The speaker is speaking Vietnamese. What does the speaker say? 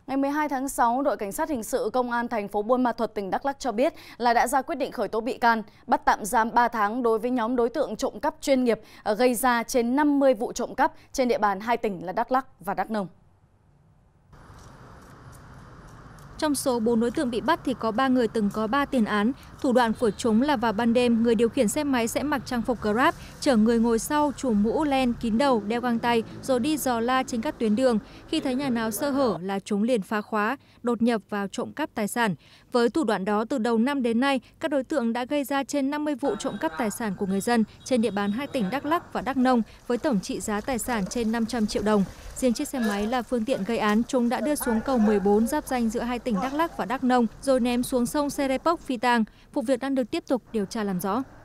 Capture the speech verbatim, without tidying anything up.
Ngày mười hai tháng sáu, đội cảnh sát hình sự công an thành phố Buôn Ma Thuột, tỉnh Đắk Lắk cho biết là đã ra quyết định khởi tố bị can, bắt tạm giam ba tháng đối với nhóm đối tượng trộm cắp chuyên nghiệp gây ra trên năm mươi vụ trộm cắp trên địa bàn hai tỉnh là Đắk Lắk và Đắk Nông. Trong số bốn đối tượng bị bắt thì có ba người từng có ba tiền án. Thủ đoạn của chúng là vào ban đêm, người điều khiển xe máy sẽ mặc trang phục Grab, chở người ngồi sau trùm mũ len kín đầu, đeo găng tay rồi đi dò la trên các tuyến đường. Khi thấy nhà nào sơ hở là chúng liền phá khóa, đột nhập vào trộm cắp tài sản. Với thủ đoạn đó, từ đầu năm đến nay, các đối tượng đã gây ra trên năm mươi vụ trộm cắp tài sản của người dân trên địa bàn hai tỉnh Đắk Lắk và Đắk Nông với tổng trị giá tài sản trên năm trăm triệu đồng. Riêng chiếc xe máy là phương tiện gây án, chúng đã đưa xuống cầu mười bốn giáp ranh giữa hai tỉnh Đắk Lắk và Đắk Nông rồi ném xuống sông Serepok phi tang. Vụ việc đang được tiếp tục điều tra làm rõ.